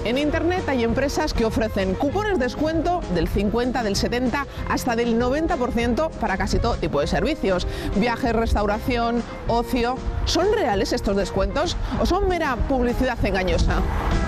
En Internet hay empresas que ofrecen cupones de descuento del 50, del 70, hasta del 90% para casi todo tipo de servicios. Viajes, restauración, ocio. ¿Son reales estos descuentos o son mera publicidad engañosa?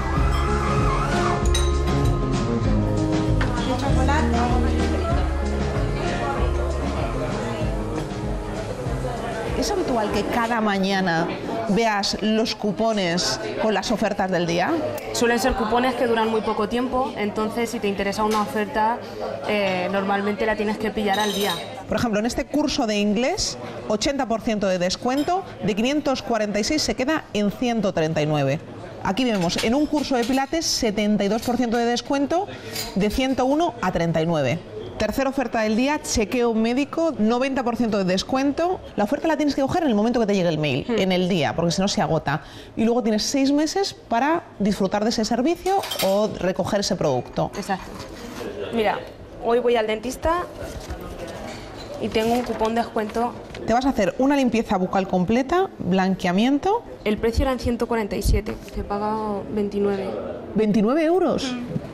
¿Es habitual que cada mañana veas los cupones con las ofertas del día? Suelen ser cupones que duran muy poco tiempo, entonces si te interesa una oferta, normalmente la tienes que pillar al día. Por ejemplo, en este curso de inglés, 80% de descuento, de 546 se queda en 139. Aquí vemos en un curso de pilates 72% de descuento, de 101 a 39. Tercera oferta del día, chequeo médico, 90% de descuento. La oferta la tienes que coger en el momento que te llegue el mail, en el día, porque si no se agota. Y luego tienes 6 meses para disfrutar de ese servicio o recoger ese producto. Exacto. Mira, hoy voy al dentista y tengo un cupón de descuento. Te vas a hacer una limpieza bucal completa, blanqueamiento. El precio era en 147, que he pagado 29. ¿29 euros?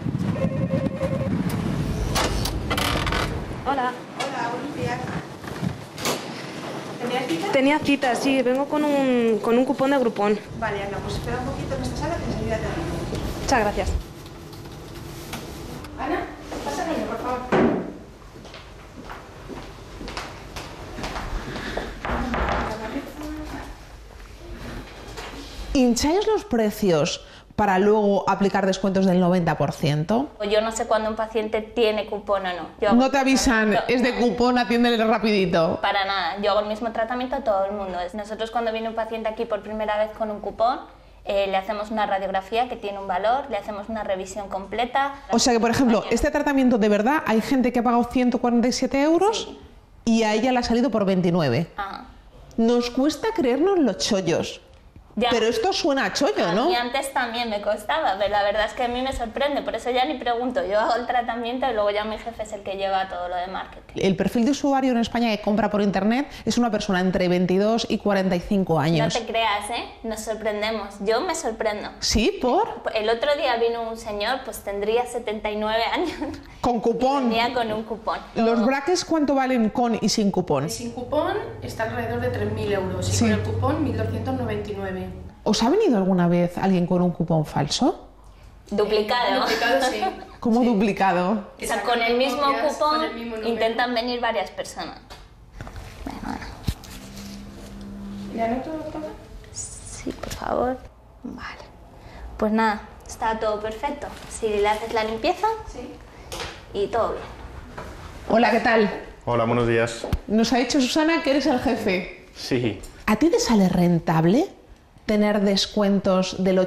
Hola. Hola, buenos días. ¿Tenías cita? Tenía cita, sí, vengo con un cupón de Groupon. Vale, Ana, pues espera un poquito en esta sala que enseguida te digo. Muchas gracias. Ana, pasa al baño, por favor. ¿Hincháis los precios para luego aplicar descuentos del 90%? Yo no sé cuándo un paciente tiene cupón o no. No te avisan, es de cupón, atiéndele rapidito. Para nada, yo hago el mismo tratamiento a todo el mundo. Nosotros cuando viene un paciente aquí por primera vez con un cupón, le hacemos una radiografía que tiene un valor, le hacemos una revisión completa. O sea que, por ejemplo, este tratamiento de verdad, hay gente que ha pagado 147 euros Sí. y a ella le ha salido por 29. Ajá. Nos cuesta creernos los chollos. Ya. Pero esto suena a chollo, ¿no? Y antes también me costaba, pero la verdad es que a mí me sorprende, por eso ya ni pregunto. Yo hago el tratamiento y luego ya mi jefe es el que lleva todo lo de marketing. El perfil de usuario en España que compra por internet es una persona entre 22 y 45 No años. te creas, ¿eh? Nos sorprendemos. Yo me sorprendo. ¿Sí? ¿Por? El otro día vino un señor, pues tendría 79 años. Con cupón. Venía con un cupón. ¿Los brackets cuánto valen con y sin cupón? Sin cupón está alrededor de 3.000 euros y Sí. con el cupón 1.299. ¿Os ha venido alguna vez alguien con un cupón falso? Duplicado. Duplicado, sí. ¿Cómo Sí. duplicado? O sea, con el mismo Copias, cupón con el mismo número. intentan venir varias personas. ¿Ya no todo todo? Sí, por favor. Vale. Pues nada, está todo perfecto. Si le haces la limpieza Sí. y todo bien. Hola, ¿qué tal? Hola, buenos días. Nos ha dicho Susana que eres el jefe. Sí, ¿A ti te sale rentable tener descuentos del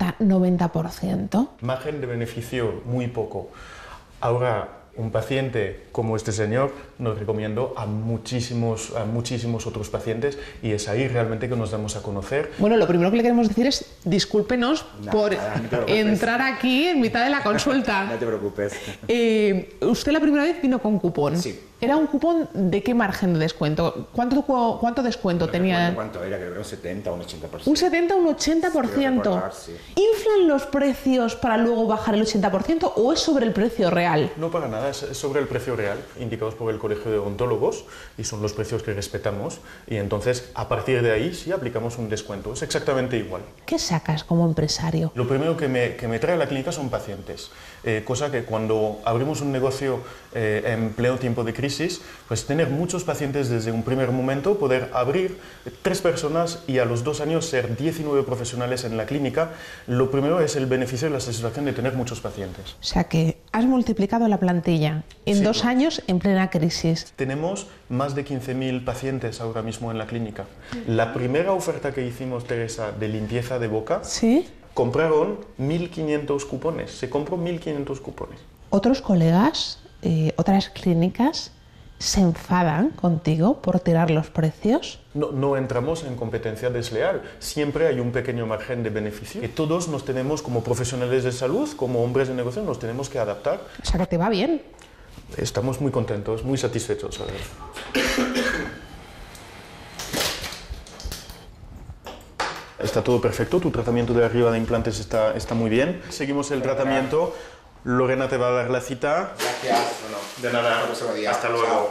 80-90%? margen de beneficio muy poco. Ahora, un paciente como este señor nos recomiendo a muchísimos otros pacientes y es ahí realmente que nos damos a conocer. Bueno, lo primero que le queremos decir es discúlpenos por no te preocupes. entrar aquí en mitad de la consulta. No te preocupes. Usted la primera vez vino con cupón. Sí. ¿Era un cupón de qué margen de descuento? ¿Cuánto descuento tenía? ¿Cuánto era? Creo que era un 70 o un 80%. Un 70 o un 80%. Sí, recordar, sí. ¿Inflan los precios para luego bajar el 80% o es sobre el precio real? No para nada, es sobre el precio real, indicados por el Colegio de Odontólogos, y son los precios que respetamos, y entonces a partir de ahí sí aplicamos un descuento, es exactamente igual. ¿Qué sacas como empresario? Lo primero que me trae a la clínica son pacientes, cosa que cuando abrimos un negocio en pleno tiempo de crisis, pues tener muchos pacientes desde un primer momento, poder abrir 3 personas y a los 2 años ser 19 profesionales en la clínica, lo primero es el beneficio y la satisfacción de tener muchos pacientes. O sea que has multiplicado la plantilla en Sí. 2 años en plena crisis. Tenemos más de 15.000 pacientes ahora mismo en la clínica. La primera oferta que hicimos, Teresa, de limpieza de boca, ¿Sí? compraron 1.500 cupones. Se compró 1.500 cupones. ¿Otros colegas, otras clínicas, se enfadan contigo por tirar los precios? No entramos en competencia desleal. Siempre hay un pequeño margen de beneficio. Que todos nos tenemos, como profesionales de salud, como hombres de negocio, nos tenemos que adaptar. O sea que te va bien. Estamos muy contentos, muy satisfechos. A ver. Está todo perfecto, tu tratamiento de arriba de implantes está muy bien. Seguimos el tratamiento. Lorena te va a dar la cita. Gracias. De nada. Hasta luego.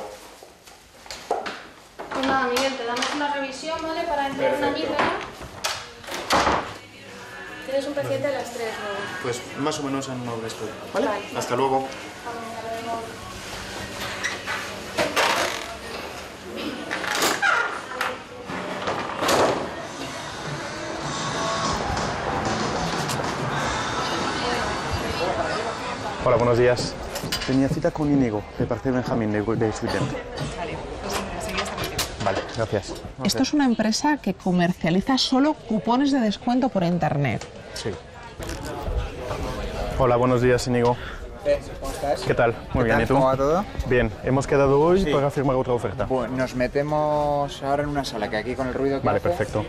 Pues nada, Miguel, te damos una revisión, ¿vale? Para entrar en una mierda. Tienes un paciente a las 3 luego. Pues más o menos en una hora estoy. ¿Vale? Hasta luego. Hola, buenos días. Tenía cita con Íñigo, de parte de Benjamín, de Sweden. Vale, gracias. Esto es una empresa que comercializa solo cupones de descuento por internet. Sí. Hola, buenos días, Íñigo. ¿Cómo estás? ¿Qué tal? Muy bien, ¿y tú? ¿Cómo va todo? Bien, hemos quedado hoy Sí. para firmar otra oferta. Pues nos metemos ahora en una sala, que aquí con el ruido que Vale, hace... perfecto.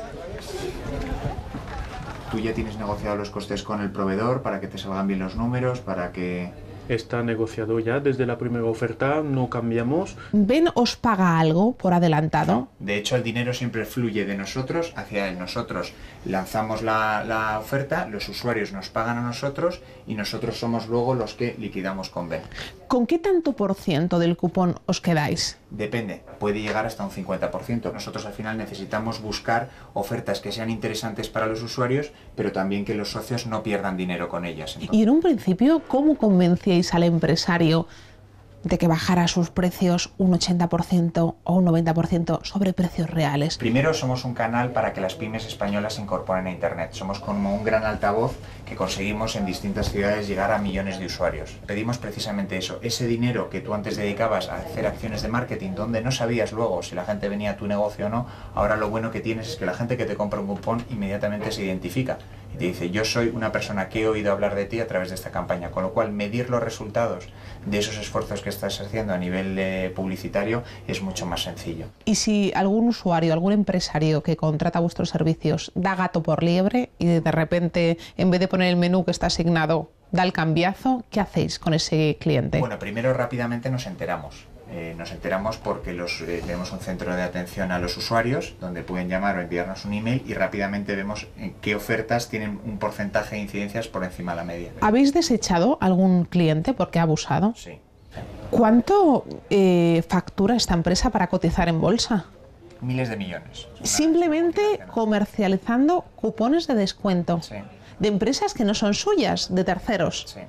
Tú ya tienes negociado los costes con el proveedor para que te salgan bien los números, para que... Está negociado ya desde la primera oferta, no cambiamos. ¿Ben os paga algo por adelantado? De hecho, el dinero siempre fluye de nosotros hacia él. Nosotros lanzamos la oferta, los usuarios nos pagan a nosotros y nosotros somos luego los que liquidamos con Ben. ¿Con qué tanto por ciento del cupón os quedáis? Depende, puede llegar hasta un 50%. Nosotros al final necesitamos buscar ofertas que sean interesantes para los usuarios, pero también que los socios no pierdan dinero con ellas. Y en un principio, ¿cómo convencíais al empresario de que bajara sus precios un 80% o un 90% sobre precios reales? Primero, somos un canal para que las pymes españolas se incorporen a Internet. Somos como un gran altavoz que conseguimos en distintas ciudades llegar a millones de usuarios. Pedimos precisamente eso, ese dinero que tú antes dedicabas a hacer acciones de marketing donde no sabías luego si la gente venía a tu negocio o no, ahora lo bueno que tienes es que la gente que te compra un cupón inmediatamente se identifica y te dice, yo soy una persona que he oído hablar de ti a través de esta campaña, con lo cual medir los resultados de esos esfuerzos que estás haciendo a nivel publicitario es mucho más sencillo. Y si algún usuario, algún empresario que contrata vuestros servicios da gato por liebre y de repente, en vez de poner el menú que está asignado, da el cambiazo, ¿qué hacéis con ese cliente? Bueno, primero rápidamente nos enteramos. Nos enteramos porque tenemos un centro de atención a los usuarios donde pueden llamar o enviarnos un email y rápidamente vemos en qué ofertas tienen un porcentaje de incidencias por encima de la media. ¿Habéis desechado algún cliente porque ha abusado? Sí. ¿Cuánto factura esta empresa para cotizar en bolsa? Miles de millones. Simplemente comercializando cupones de descuento. Sí. De empresas que no son suyas, de terceros. Sí.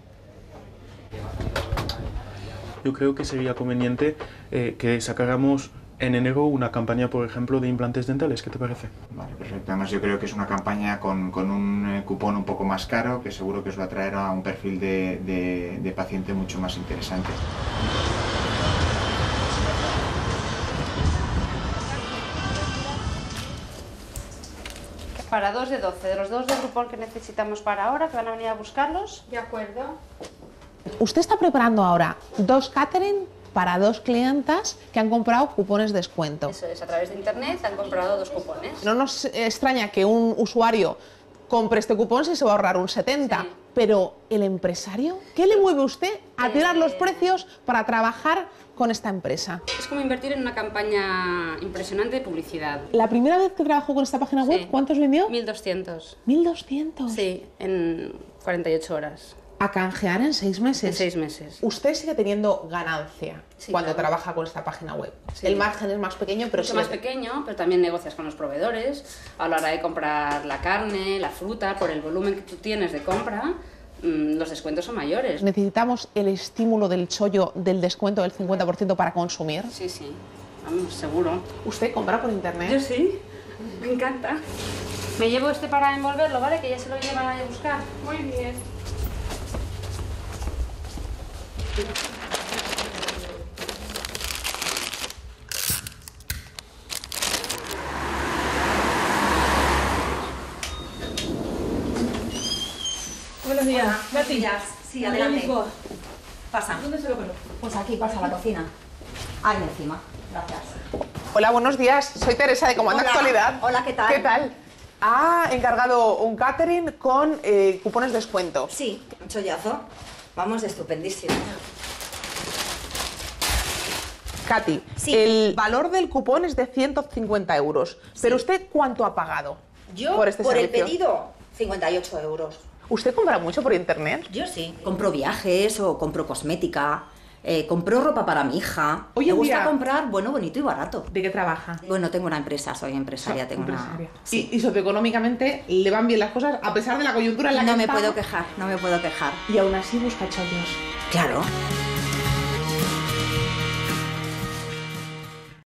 Yo creo que sería conveniente que sacáramos en enero una campaña, por ejemplo, de implantes dentales. ¿Qué te parece? Vale, perfecto. Además yo creo que es una campaña con un cupón un poco más caro que seguro que os va a traer a un perfil de paciente mucho más interesante. Para 2 de 12, de los 2 de cupón que necesitamos para ahora, que van a venir a buscarlos. De acuerdo. Usted está preparando ahora 2 catering para 2 clientas que han comprado cupones de descuento. Eso es, a través de internet han comprado 2 cupones. No nos extraña que un usuario compre este cupón si se va a ahorrar un 70, Sí. pero ¿el empresario? ¿Qué le mueve a usted a tirar los precios para trabajar con esta empresa? Es como invertir en una campaña impresionante de publicidad. La primera vez que trabajó con esta página web, Sí. ¿cuántos vendió? 1.200. 1.200. Sí, en 48 horas. A canjear en 6 meses. En 6 meses. Usted sigue teniendo ganancia Sí, cuando claro. trabaja con esta página web. Sí. El margen es más pequeño, pero Mucho sí más pequeño, pero también negocias con los proveedores a la hora de comprar la carne, la fruta, por el volumen que tú tienes de compra, los descuentos son mayores. Necesitamos el estímulo del chollo del descuento del 50% para consumir. Sí, sí, vamos, seguro. ¿Usted compra por internet? Yo sí, me encanta. Me llevo este para envolverlo, ¿vale? Que ya se lo llevan a buscar. Muy bien. Buenos días. Betty. Sí, adelante. Pasa. ¿Dónde se lo conozco? Pues aquí pasa la cocina. Ahí encima. Gracias. Hola, buenos días. Soy Teresa de Comanda Hola. Actualidad. Hola, ¿qué tal? ¿Qué tal? Ha encargado un catering con cupones de descuento. Sí, un chollazo. Vamos, estupendísimo. Katy, Sí. el valor del cupón es de 150 euros. ¿Pero usted cuánto ha pagado? Yo, por este por el servicio? pedido, 58 euros. ¿Usted compra mucho por internet? Yo sí. Compro viajes o compro cosmética. Compro ropa para mi hija. Hoy Me en gusta día- comprar bueno, bonito y barato. ¿De qué trabaja? Bueno, tengo una empresa, soy empresaria, tengo Empresaria. una... Sí. Y socioeconómicamente le van bien las cosas a pesar de la coyuntura en la que No me estamos? puedo quejar, no me puedo quejar. Y aún así busca chollos. Claro.